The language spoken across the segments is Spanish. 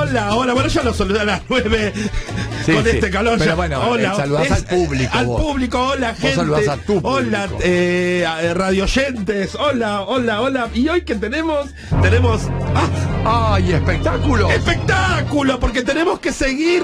Hola, bueno, ya lo saludé a las 9 con este calor. Pero ya. Bueno, hola, saludás al público. Al vos. público, hola, gente. Saludás a tu público. Hola, radioyentes. Hola. Y hoy que tenemos. ¡Ay, espectáculo! ¡Espectáculo! Porque tenemos que seguir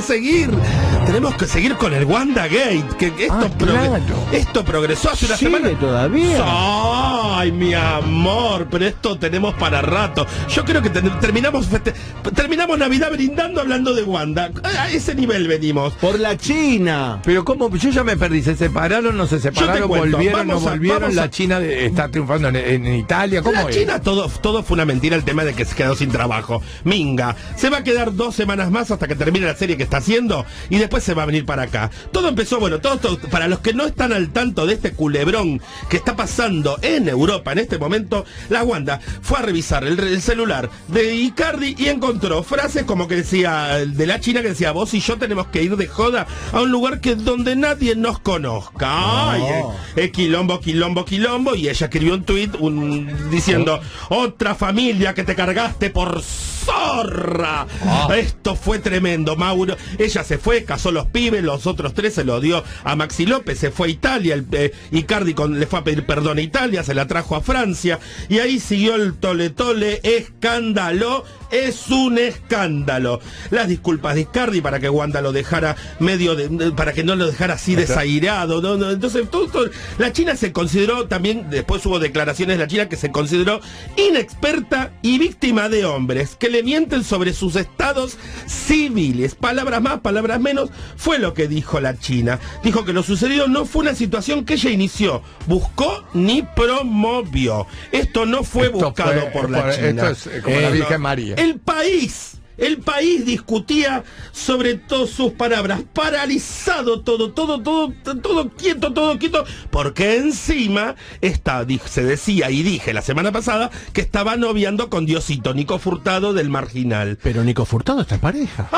con el WandaGate. Que esto, claro. esto progresó hace una semana. Todavía. Ay, mi amor, pero esto tenemos para rato. Yo creo que terminamos Navidad brindando hablando de Wanda. A ese nivel venimos. Por la China. Pero cómo, yo ya me perdí, ¿se separaron, no se separaron, cuento, volvieron, no volvieron? vamos a- La China está triunfando en Italia, ¿cómo La es? China todo fue una mentira, el tema de que se quedó sin trabajo. Minga, se va a quedar 2 semanas más hasta que termine la serie que está haciendo y después se va a venir para acá. Todo empezó, todo, para los que no están al tanto de este culebrón que está pasando en Europa en este momento, la Wanda fue a revisar el celular de Icardi y encontró frases como que decía, de la China, que decía: vos y yo tenemos que ir de joda a un lugar donde nadie nos conozca. Ay, quilombo, y ella escribió un tuit diciendo: otra familia que te cargaste por zorra. Esto fue tremendo, Mauro. Ella se fue, casó los pibes, los otros 3 se lo dio a Maxi López, se fue a Italia, Icardi le fue a pedir perdón a Italia, se la trajo a Francia, y ahí siguió el tole, escándalo. Es un escándalo. Las disculpas de Icardi para que Wanda lo dejara para que no lo dejara así desairado. No. Entonces, todo, la China se consideró también, después hubo declaraciones de la China que se consideró inexperta y víctima de hombres que le mienten sobre sus estados civiles. Palabras más, palabras menos, fue lo que dijo la China. Dijo que lo sucedido no fue una situación que ella inició, buscó ni promovió. Esto no fue buscado por la China. Esto es como la Virgen María. El país discutía sobre todas sus palabras, paralizado todo quieto, porque encima se decía, y dije la semana pasada, que estaba noviando con Diosito, Nico Furtado del Marginal. Pero Nico Furtado está en pareja.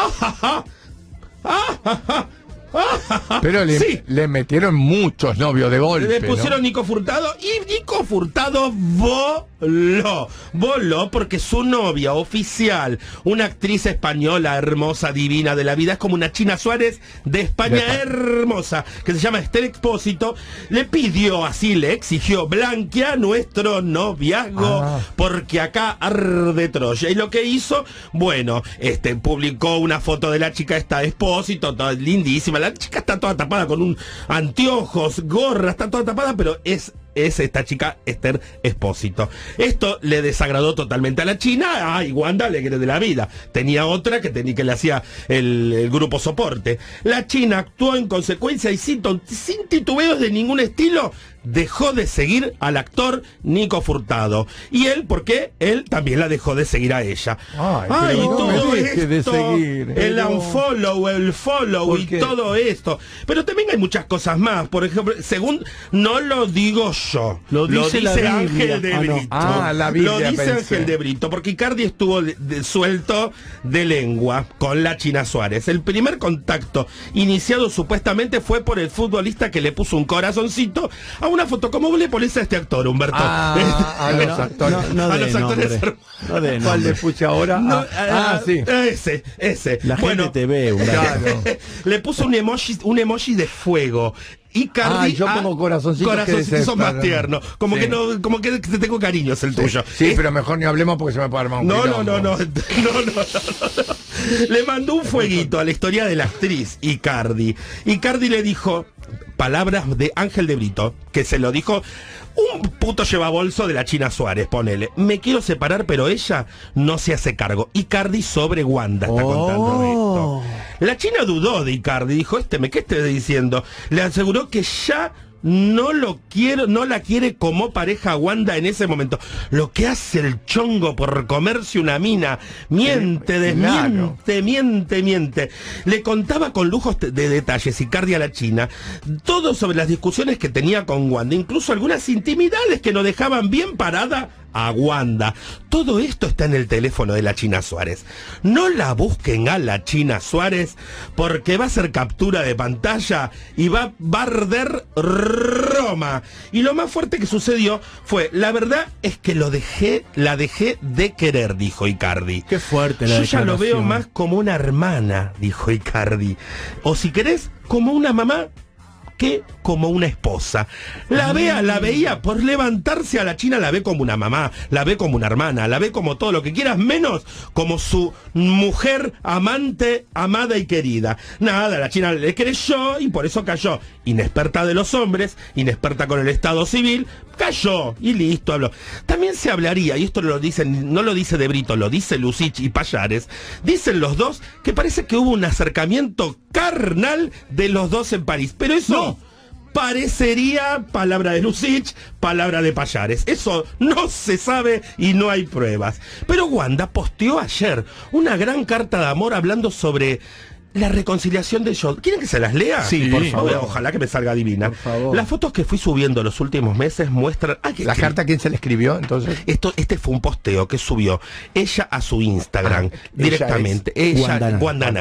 Pero le metieron muchos novios de golpe, Le pusieron ¿no? Nico Furtado, y Nico Furtado voló porque su novia oficial, una actriz española hermosa, divina de la vida, es como una China Suárez de España, hermosa, que se llama Esther Expósito, le exigió: blanquea nuestro noviazgo, porque acá arde Troya. Y lo que hizo, publicó una foto de la chica esta Expósito, toda lindísima. La chica está toda tapada con un anteojos, gorra, está toda tapada, pero es esta chica Esther Expósito. Esto le desagradó totalmente a la China. Ay, Wanda alegre de la vida. Tenía otra que le hacía el grupo soporte. La China actuó en consecuencia y sin titubeos de ningún estilo, dejó de seguir al actor Nico Furtado. Y él, ¿por qué? Él también la dejó de seguir a ella. Ay, y no todo me deje de esto, seguir. el unfollow, el follow y todo esto. Pero también hay muchas cosas más. Por ejemplo, según, no lo digo yo, lo dice Ángel de Brito. La Biblia, lo dice pensé. Ángel de Brito, porque Icardi estuvo suelto de lengua con la China Suárez. El primer contacto iniciado supuestamente fue por el futbolista que le puso un corazoncito a una foto. ¿Cómo le pones a este actor, Humberto? A los actores. A los actores. ¿Cuál le puse ahora? Sí. Ese. La gente te ve, Claro. Le puso un emoji de fuego. Icardi, yo pongo corazoncitos son más tiernos. Como que te tengo cariño, es el tuyo. Sí, pero mejor ni hablemos porque se me puede armar un quilombo. No. Le mandó un fueguito a la historia de la actriz Icardi. Icardi le dijo palabras de Ángel de Brito, que se lo dijo un puto llevabolso de la China Suárez, ponele: me quiero separar, pero ella no se hace cargo. Icardi sobre Wanda está contando esto. La China dudó de Icardi, dijo: ¿qué esté diciendo? Le aseguró que ya no la quiere como pareja Wanda en ese momento. Lo que hace el chongo por comerse una mina. Miente, desmiente, miente. Le contaba con lujos de detalles Icardi a la China todo sobre las discusiones que tenía con Wanda, incluso algunas intimidades que nos dejaban bien parada a Wanda. Todo esto está en el teléfono de la China Suárez. No la busquen a la China Suárez porque va a hacer captura de pantalla y va a arder Roma. Y lo más fuerte que sucedió fue, la verdad es que la dejé de querer, dijo Icardi. Qué fuerte la Yo ya lo veo declaración. más como una hermana, dijo Icardi. O si querés, como una mamá que como una esposa. La veía por levantarse a la China, la ve como una mamá, la ve como una hermana, la ve como todo lo que quieras, menos como su mujer amante, amada y querida. Nada, la China le creyó y por eso cayó. Inexperta de los hombres, inexperta con el Estado civil, cayó y listo, habló. También se hablaría, y esto lo dicen, no lo dice De Brito, lo dice Lucich y Payares, dicen los dos que parece que hubo un acercamiento carnal de los dos en París, pero eso parecería, palabra de Lucich, palabra de Payares. Eso no se sabe y no hay pruebas. Pero Wanda posteó ayer una gran carta de amor hablando sobre la reconciliación de John. ¿Quieren que se las lea? Sí, por favor. Ojalá que me salga divina. Por favor. Las fotos que fui subiendo los últimos meses muestran... ¿La carta quién se le escribió entonces? Este fue un posteo que subió ella a su Instagram directamente. Ella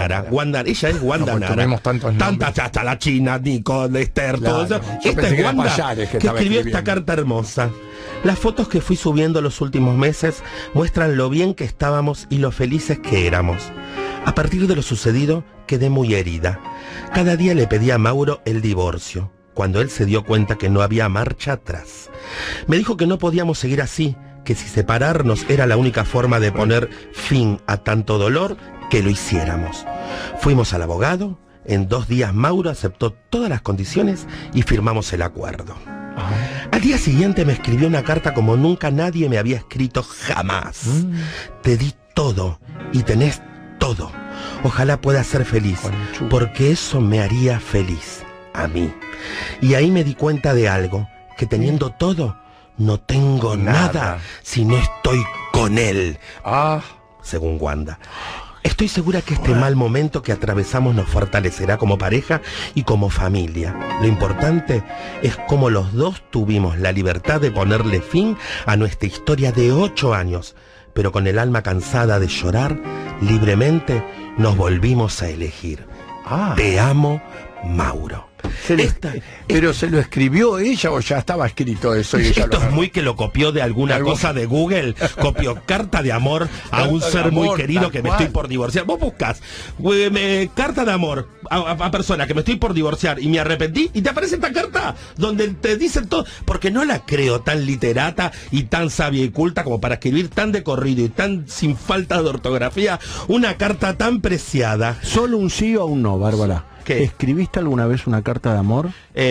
es Wanda Nara. Tenemos tantos nombres. Tanta chacha, la China, Nico, Esther, Claro. todo eso. Yo Esta pensé es que era Wanda Payares que que estaba escribió esta escribiendo. carta hermosa. Las fotos que fui subiendo los últimos meses muestran lo bien que estábamos y lo felices que éramos. A partir de lo sucedido, quedé muy herida. Cada día le pedí a Mauro el divorcio, cuando él se dio cuenta que no había marcha atrás. Me dijo que no podíamos seguir así, que si separarnos era la única forma de poner fin a tanto dolor, que lo hiciéramos. Fuimos al abogado, en 2 días Mauro aceptó todas las condiciones y firmamos el acuerdo. Al día siguiente me escribió una carta como nunca nadie me había escrito jamás. Te di todo y tenés todo. Ojalá puedas ser feliz, porque eso me haría feliz a mí. Y ahí me di cuenta de algo, que teniendo todo, no tengo nada si no estoy con él. Según Wanda. Estoy segura que este mal momento que atravesamos nos fortalecerá como pareja y como familia. Lo importante es cómo los dos tuvimos la libertad de ponerle fin a nuestra historia de 8 años, pero con el alma cansada de llorar, libremente nos volvimos a elegir. Te amo, Mauro. ¿Pero se lo escribió ella o ya estaba escrito eso? Y ella Esto lo es muy que lo copió de alguna cosa de Google. Copió carta de amor a un Carta de ser muy amor, querido tal que me cual. estoy por divorciar. Vos buscas carta de amor a persona que me estoy por divorciar y me arrepentí y te aparece esta carta donde te dicen todo. Porque no la creo tan literata y tan sabia y culta como para escribir tan de corrido y tan sin falta de ortografía una carta tan preciada. Solo un sí o un no, Bárbara. ¿Qué? ¿Escribiste alguna vez una carta de amor?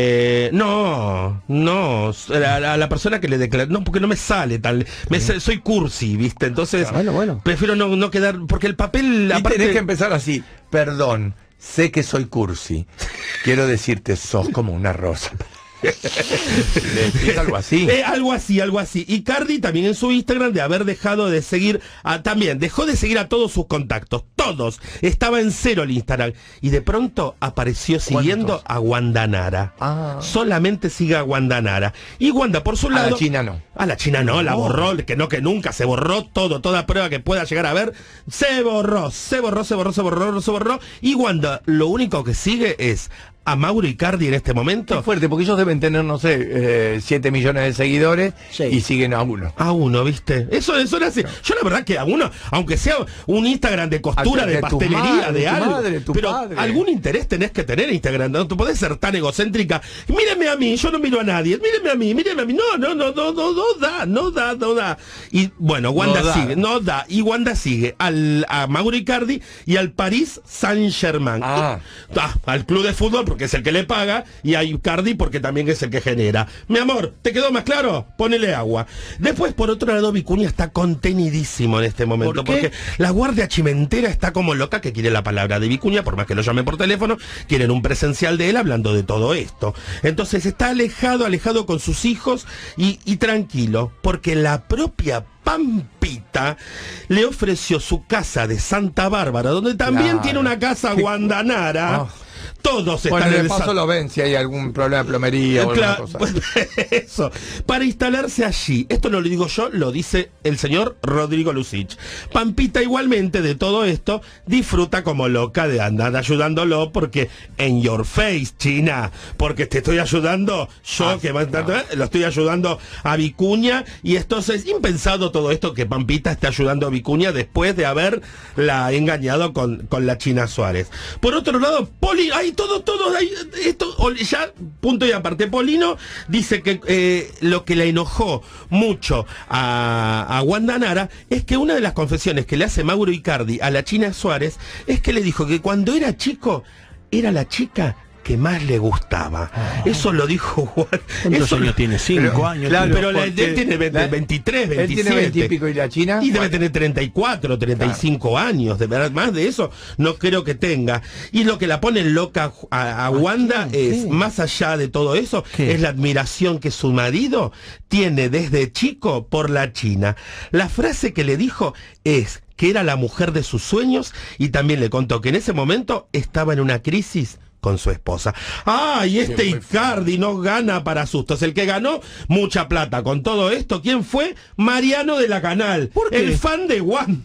No, a la persona que le declaré, no, porque no me sale tal, soy cursi, ¿viste? Entonces, Bueno. prefiero no quedar, porque el papel, Y aparte... tenés que empezar así. Perdón, sé que soy cursi. Quiero decirte, sos como una rosa. Le decís algo así. Algo así. Y Cardi también en su Instagram de haber dejado de seguir, también dejó de seguir a todos sus contactos, todos. Estaba en 0 el Instagram. Y de pronto apareció siguiendo a Wanda Nara. Solamente sigue a Wanda Nara. Y Wanda, por su lado... A la China no. A la China no, la borró, que nunca, se borró todo, toda prueba que pueda llegar a ver, se borró. Y Wanda, lo único que sigue es a Mauro Icardi en este momento. Qué fuerte, porque ellos deben tener, no sé, 7 millones de seguidores y siguen a uno. A uno, ¿viste? Eso era así. Yo la verdad que a uno, aunque sea un Instagram de costura, de pastelería, de algo, pero algún interés tenés que tener en Instagram. No podés ser tan egocéntrica. Míreme a mí, yo no miro a nadie. Míreme a mí. No da. Y bueno, Wanda sigue. No da. Y Wanda sigue a Mauro Icardi y al Paris Saint-Germain. Al club de fútbol porque es el que le paga, y a Icardi porque también es el que genera. Mi amor, ¿te quedó más claro? Ponele agua. Después, por otro lado, Vicuña está contenidísimo en este momento, porque la Guardia Chimentera está como loca que quiere la palabra de Vicuña, por más que lo llamen por teléfono, quieren un presencial de él hablando de todo esto. Entonces está alejado con sus hijos y tranquilo, porque la propia Pampita le ofreció su casa de Santa Bárbara, donde también tiene una casa Wanda Nara. Todos están Bueno, en de el paso lo ven si hay algún problema de plomería o alguna Claro, cosa. pues, eso, para instalarse allí. Esto no lo digo yo, lo dice el señor Rodrigo Lucich. Pampita igualmente de todo esto disfruta como loca de andar ayudándolo porque en your face, China, porque te estoy ayudando yo, lo estoy ayudando a Vicuña, y esto es impensado todo esto que Pampita esté ayudando a Vicuña después de haberla engañado con la China Suárez. Por otro lado, todo, ahí, esto, ya, punto y aparte, Polino dice que lo que le enojó mucho a Wanda Nara es que una de las confesiones que le hace Mauro Icardi a la China Suárez es que le dijo que cuando era chico, era la chica que más le gustaba. Eso lo dijo Juan. ¿Cuántos años tiene? 5 años. claro, Pero él porque tiene 23, 27. Él tiene 20 y pico, ¿y la China? Y debe tener 34, 35 años. De verdad, más de eso no creo que tenga. Y lo que la pone loca a Wanda es, más allá de todo eso, es la admiración que su marido tiene desde chico por la China. La frase que le dijo es que era la mujer de sus sueños, y también le contó que en ese momento estaba en una crisis con su esposa. Y este Icardi no gana para sustos. El que ganó mucha plata con todo esto, ¿quién fue? Mariano de la Canal, el fan de Wanda.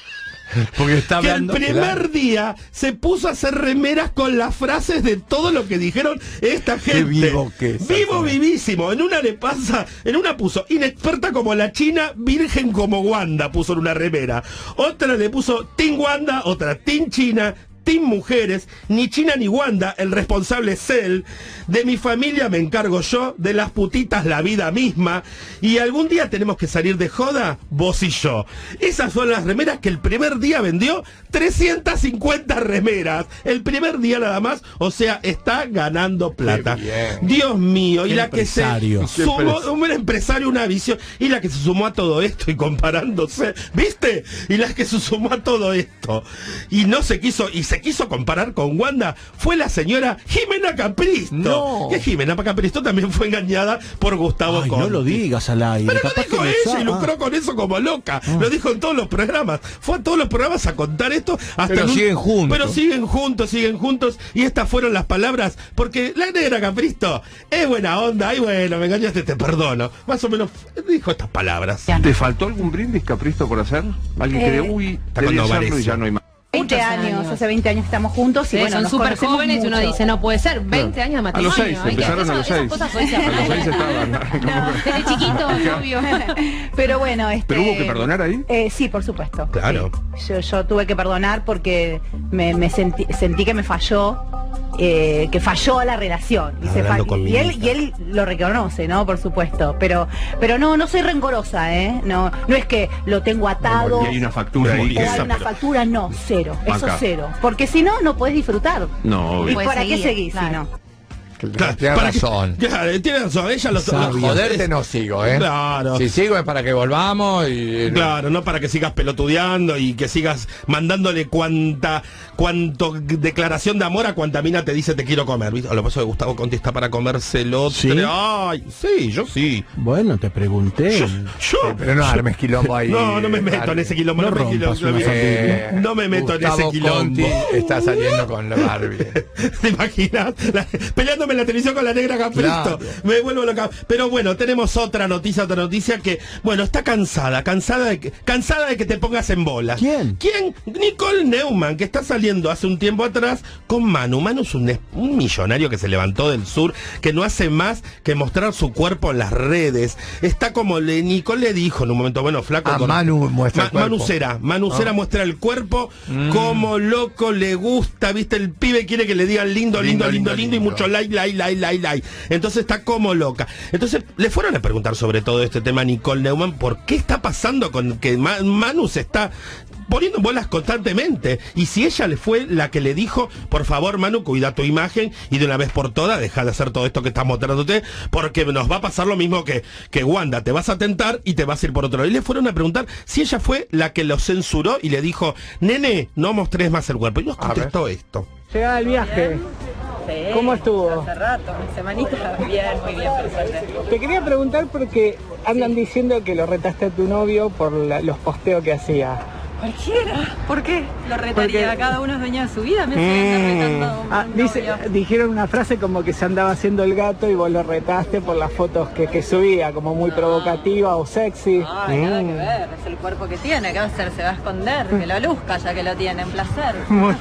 Porque está Que el hablando, primer día se puso a hacer remeras con las frases de todo lo que dijeron esta gente. Qué vivo que es. Vivo, vivísimo. En una puso inexperta como la China, virgen como Wanda, puso en una remera. Otra le puso Team Wanda, otra Team China, Team Mujeres, ni China ni Wanda, el responsable es él, de mi familia me encargo yo, de las putitas la vida misma, y algún día tenemos que salir de joda, vos y yo. Esas son las remeras que el primer día vendió 350 remeras, el primer día nada más, o sea, está ganando plata. Dios mío, y la que se sumó, un empresario, una visión, y la que se sumó a todo esto y comparándose, ¿viste? Y la que se sumó a todo esto, y no se quiso, y se quiso comparar con Wanda, fue la señora Jimena Capristo. No. Que Jimena Capristo también fue engañada por Gustavo Conti. No lo digas al aire. Pero lo dijo ella y lucró con eso como loca. Lo dijo en todos los programas. Fue a todos los programas a contar esto. Hasta Pero siguen juntos. Pero siguen juntos. Y estas fueron las palabras. Porque la negra Capristo es buena onda. Y bueno, me engañaste, te perdono. Más o menos dijo estas palabras. ¿Te faltó algún brindis, Capristo, por hacer? ¿Alguien que está cuando hacerlo y ya no hay más? 20 años, hace 20 años que estamos juntos y bueno, son súper jóvenes y uno dice, no puede ser, 20 años de A matrimonio. los 6, hay que- empezaron a los 6. esas cosas hoy se A los 6 aprenden. estaban. Desde chiquito, obvio. Pero bueno, ¿Pero hubo que perdonar ahí? Sí, por supuesto. Claro. Sí. Yo tuve que perdonar porque me sentí que me falló, que falló la relación. Hablando con mi y hija. él lo reconoce, ¿no? Por supuesto. Pero no soy rencorosa, ¿eh? No es que lo tengo atado. Y hay una factura ahí. O hay una factura, no, cero. Eso Acá. cero. Porque si no, no podés disfrutar. No, ¿Y obvio. Puedes para qué seguir, seguís si claro. no? Claro, Tiene para que- razón. Claro, tiene razón. Ella lo Joderte no sigo, ¿eh? Claro. Si sigo es para que volvamos y... Claro, no para que sigas pelotudeando y que sigas mandándole cuanto declaración de amor a cuanta mina te dice te quiero comer. ¿Viste? A lo que pasa es que Gustavo Conti está para comérselo. ¿Sí? Ay, sí, yo sí. Bueno, te pregunté. Yo. Pero no armes quilombo ahí. No me meto en ese quilombo. No No, me rompas una familia. no me meto en ese Gustavo quilombo. Conti está saliendo con la Barbie. ¿Te imaginas? Peleándome en la televisión con la negra Capristo. Claro. Me vuelvo loca. Pero bueno, tenemos otra noticia que, bueno, está cansada de que te pongas en bolas. ¿Quién? Nicole Neumann, que está saliendo hace un tiempo atrás con Manu. Manu es un millonario que se levantó del sur, que no hace más que mostrar su cuerpo en las redes. Está como Nicole le dijo en un momento, bueno, flaco. Manu muestra el cuerpo. Manu Cera muestra el cuerpo como loco le gusta, viste, el pibe quiere que le digan lindo y mucho like. Entonces está como loca. Entonces le fueron a preguntar sobre todo este tema a Nicole Neumann, ¿por qué está pasando con que Manu se está poniendo en bolas constantemente? Y si ella le fue la que le dijo, por favor Manu, cuida tu imagen y de una vez por todas deja de hacer todo esto que estás mostrándote, porque nos va a pasar lo mismo que Wanda, te vas a tentar y te vas a ir por otro lado. Y le fueron a preguntar si ella fue la que lo censuró y le dijo, nene, no mostres más el cuerpo. Y nos contestó esto. Llegada al viaje, ¿cómo estuvo? Hace rato, una semanita, muy bien, por suerte. Te quería preguntar porque andan diciendo que lo retaste a tu novio por los posteos que hacía. Cualquiera. ¿Por qué? Lo retaría. Porque- Cada uno es dueño de su vida. Me hace retando un novio. Dijeron una frase como que se andaba haciendo el gato y vos lo retaste por las fotos que subía, como muy provocativa o sexy. Ay, nada que ver. Es el cuerpo que tiene. ¿Qué va a hacer? Se va a esconder. Que lo luzca ya que lo tiene. Un placer.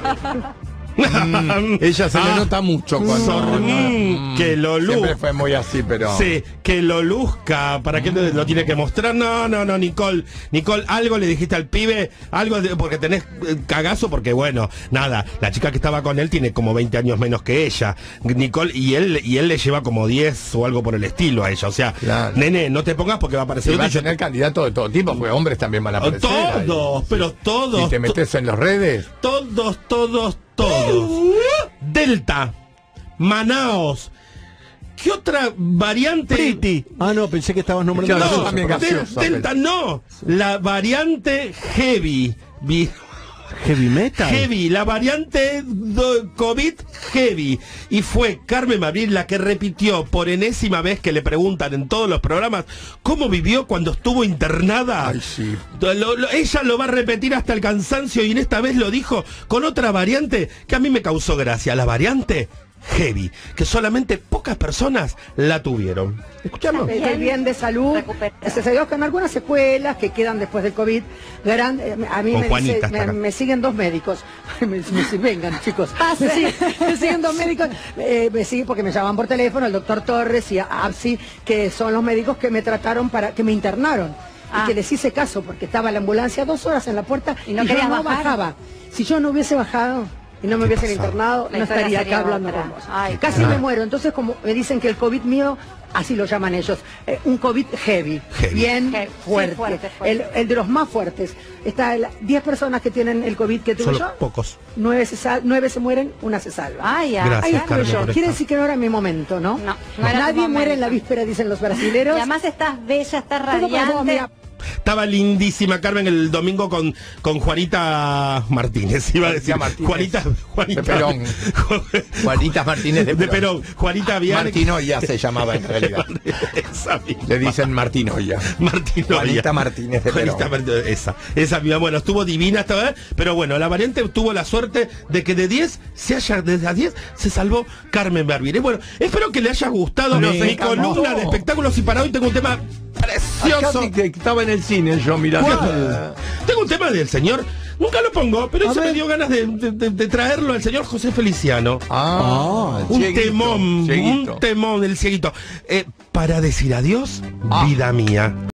Ella se le nota mucho cuando... que lo Siempre luzca. fue muy así, pero... Sí, que lo luzca. ¿Para qué lo tiene que mostrar? No, Nicole. Nicole, algo le dijiste al pibe, porque tenés cagazo, porque bueno, nada, la chica que estaba con él tiene como 20 años menos que ella. Nicole, y él le lleva como 10 o algo por el estilo a ella. O sea, Claro. nene, no te pongas porque va a aparecer Y va a otro y yo tener candidatos de todo tipo, porque hombres también van a aparecer. todos, pero todos. Si te metes en las redes... Todos. Delta, Manaos. ¿Qué otra variante? Pretty. Ah, no, pensé que estabas nombrando No, gaseosa, también perdón. gaseosa. Delta no. La variante Heavy. Heavy metal. Heavy, la variante COVID Heavy. Y fue Carmen Mabril la que repitió por enésima vez que le preguntan en todos los programas cómo vivió cuando estuvo internada. Ay, sí. Ella lo va a repetir hasta el cansancio y en esta vez lo dijo con otra variante que a mí me causó gracia. La variante Heavy, que solamente pocas personas la tuvieron. ¿Escuchamos? Estoy bien de salud, gracias a Dios, con algunas secuelas que quedan después del COVID. A mí Con Juanita está acá. me siguen dos médicos. Vengan, chicos. Me siguen dos médicos. Me siguen porque me llaman por teléfono, el doctor Torres y Absi, que son los médicos que me trataron que me internaron. Y que les hice caso porque estaba la ambulancia 2 horas en la puerta ¿Y no yo querías no bajar? bajaba. Si yo no hubiese bajado y no me hubiesen internado, La no historia estaría sería acá hablando otra. con vos. Ay, Casi claro. me muero. Entonces, como me dicen que el COVID mío, así lo llaman ellos, un COVID heavy, bien Sí, fuerte. fuerte. El de los más fuertes. Está 10 personas que tienen el COVID que tuve Solo yo, pocos. 9 se mueren, una se salva. Ay, ya. Gracias, Ahí estuve Carmen, yo. por Quiere esta. decir que no era mi momento, ¿no? No era tu Nadie muere en la momento. víspera, dicen los brasileros. Y además estás bella, estás Todo para vos, radiante. mira. Estaba lindísima Carmen el domingo con Juanita Martínez, iba a decir. Martínez. Juanita De Perón. Juanita Martínez de de Perón. Perón. Juanita Viale. Martinoya se llamaba en realidad. Esa misma. Le dicen Martinoya. Martinoya. Juanita Martínez de Perón. Juanita Martínez, esa misma. Bueno, estuvo divina esta vez, pero bueno, la variante tuvo la suerte de que de 10 desde a 10 se salvó Carmen Barbie. Y bueno, espero que le haya gustado Nos mi encantó. columna de espectáculos y para hoy tengo un tema precioso. Acá que estaba en el cine yo mirando. ¿Cuál? Tengo un tema del señor, nunca lo pongo, pero hoy se me dio ganas de traerlo al señor José Feliciano. Un Cieguito, temón, Cieguito. un temón del cieguito. Para decir adiós, vida mía.